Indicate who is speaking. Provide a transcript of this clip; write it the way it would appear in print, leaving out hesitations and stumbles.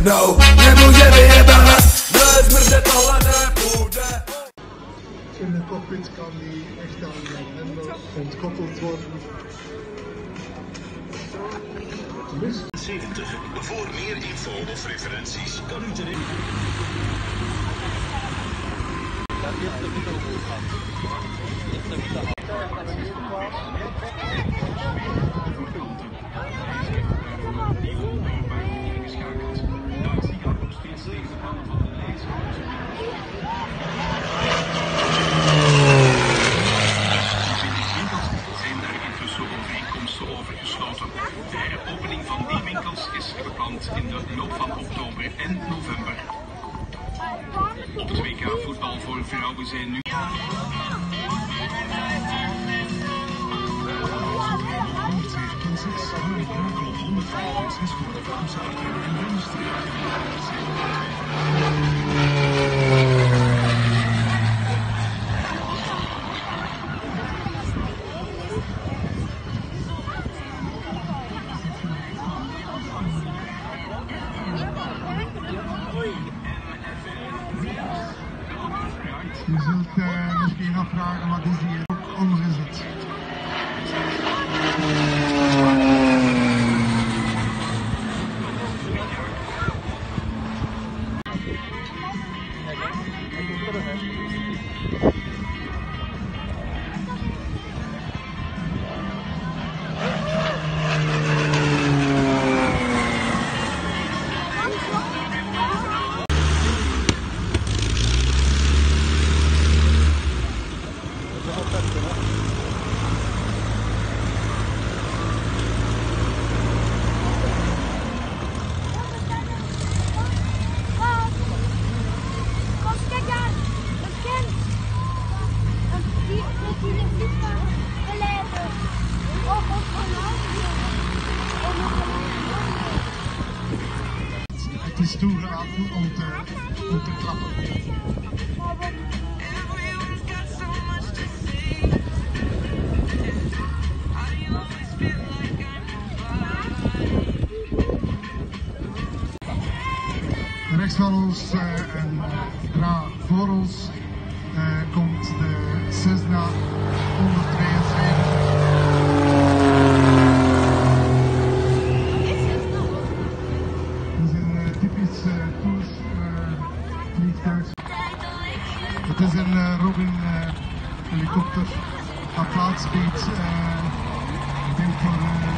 Speaker 1: No, nie będziemy jebać. Smrdzę toaletę, pójdę.
Speaker 2: In de cockpit kan die echt aan de hendel ontkoppeld worden.
Speaker 3: 70. Voor meer info of referenties kan u terecht. De opening van die winkels is gepland in de loop van oktober en november. Op het WK voetbal voor vrouwen zijn nu...
Speaker 2: Je zult misschien afvragen wat is hier ook omgezet. Het is toegelaten om te klappen. Rechts van ons en voor ons komt de Cessna 172. Het is een typisch vliegtuig. Het is een Robin helikopter. Haar plaats biedt, ik denk voor